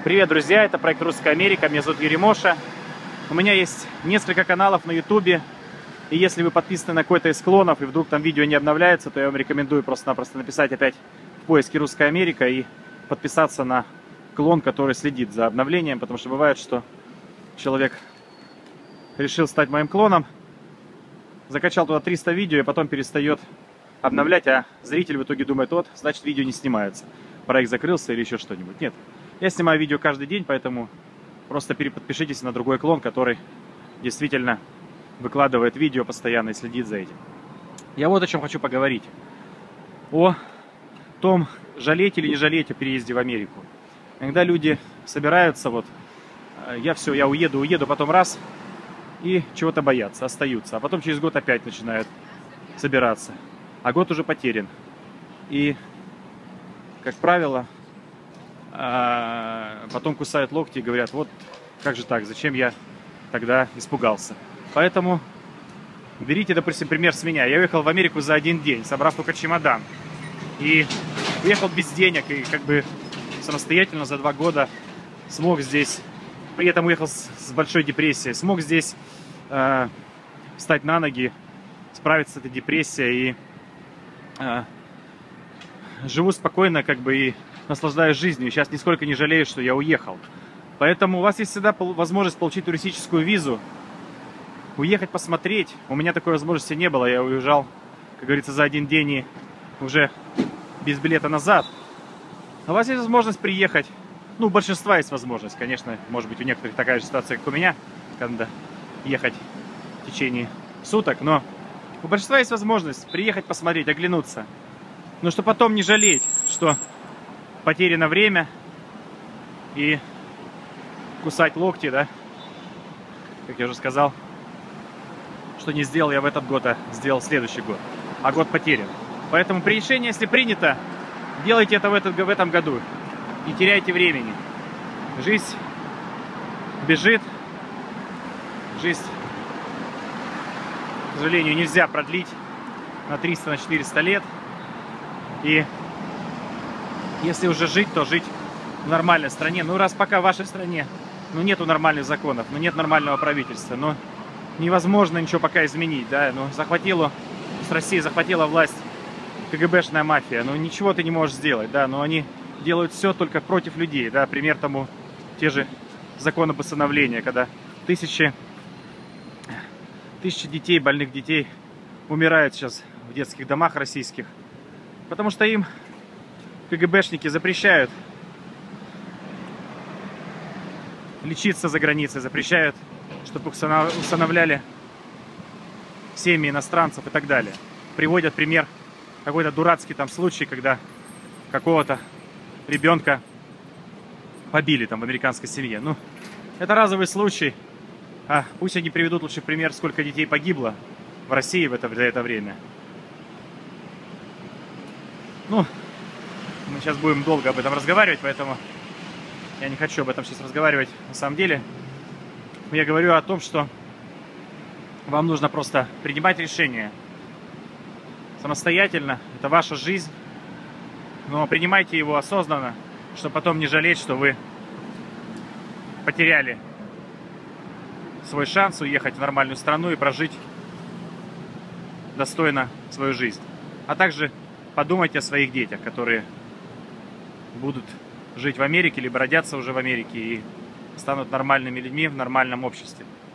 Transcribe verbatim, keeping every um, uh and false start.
Привет, друзья! Это проект Русская Америка. Меня зовут Юрий Моша. У меня есть несколько каналов на ютубе. И если вы подписаны на какой-то из клонов, и вдруг там видео не обновляется, то я вам рекомендую просто-напросто написать опять в поиске Русская Америка и подписаться на клон, который следит за обновлением. Потому что бывает, что человек решил стать моим клоном, закачал туда триста видео и потом перестает обновлять, а зритель в итоге думает: вот, значит, видео не снимается, проект закрылся или еще что-нибудь. Нет, я снимаю видео каждый день, поэтому просто переподпишитесь на другой клон, который действительно выкладывает видео постоянно и следит за этим. Я вот о чем хочу поговорить. О том, жалеть или не жалеть о переезде в Америку. Иногда люди собираются, вот, я все, я уеду, уеду, потом раз, и чего-то боятся, остаются. А потом через год опять начинают собираться. А год уже потерян. И, как правило, потом кусают локти и говорят: вот как же так, зачем я тогда испугался. Поэтому берите, допустим, пример с меня. Я уехал в Америку за один день, собрав только чемодан. И уехал без денег, и как бы самостоятельно за два года смог здесь, при этом уехал с, с большой депрессией, смог здесь э, встать на ноги, справиться с этой депрессией, и э, живу спокойно, как бы, и наслаждаюсь жизнью. Сейчас нисколько не жалею, что я уехал. Поэтому у вас есть всегда возможность получить туристическую визу, уехать посмотреть. У меня такой возможности не было. Я уезжал, как говорится, за один день и уже без билета назад. А у вас есть возможность приехать. Ну, у большинства есть возможность. Конечно, может быть, у некоторых такая же ситуация, как у меня, когда надо ехать в течение суток. Но у большинства есть возможность приехать посмотреть, оглянуться. Но что потом не жалеть, что потеряно время и кусать локти, да, как я уже сказал, что не сделал я в этот год, а сделал следующий год, а год потерян. Поэтому при решении, если принято, делайте это в, этот, в этом году, не теряйте времени. Жизнь бежит, жизнь, к сожалению, нельзя продлить на триста, на четыреста лет. И если уже жить, то жить в нормальной стране. Ну, раз пока в вашей стране, ну, нету нормальных законов, ну, нет нормального правительства, ну, невозможно ничего пока изменить, да, ну, захватила, с Россией захватила власть КГБшная мафия, ну, ничего ты не можешь сделать, да, но они делают все только против людей, да, пример тому те же законы об усыновлении, когда тысячи, тысячи детей, больных детей умирают сейчас в детских домах российских, потому что им КГБшники запрещают лечиться за границей, запрещают, чтобы усыновляли семьи иностранцев и так далее. Приводят пример, какой-то дурацкий там случай, когда какого-то ребенка побили там в американской семье. Ну, это разовый случай. А пусть они приведут лучше пример, сколько детей погибло в России в это, за это время. Ну, мы сейчас будем долго об этом разговаривать, поэтому я не хочу об этом сейчас разговаривать. На самом деле, я говорю о том, что вам нужно просто принимать решение самостоятельно. Это ваша жизнь, но принимайте его осознанно, чтобы потом не жалеть, что вы потеряли свой шанс уехать в нормальную страну и прожить достойно свою жизнь. А также подумайте о своих детях, которые будут жить в Америке, либо родятся уже в Америке и станут нормальными людьми в нормальном обществе.